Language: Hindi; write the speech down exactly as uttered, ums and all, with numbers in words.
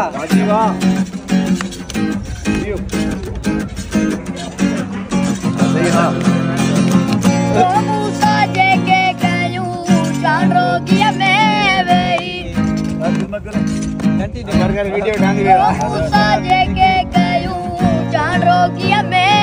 बाजी वाह सही ना ओ मूसा जेके कयूं चांडो किया मैं वेई कंटिन्यू कर कर वीडियो डाल दिया मूसा जेके कयूं चांडो किया मैं